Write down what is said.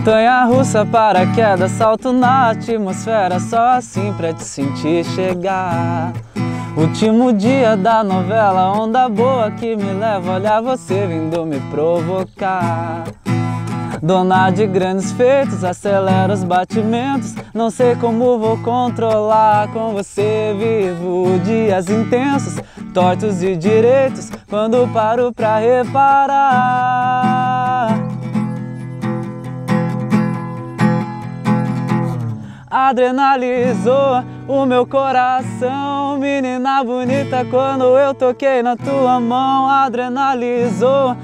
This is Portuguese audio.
Montanha-russa, paraquedas, salto na atmosfera, só assim pra te sentir chegar. Último dia da novela, onda boa que me leva a olhar você vindo me provocar. Dona de grandes feitos, acelera os batimentos, não sei como vou controlar. Com você vivo dias intensos, tortos e direitos, quando paro pra reparar. Adrenalizou o meu coração, menina bonita, quando eu toquei na tua mão. Adrenalizou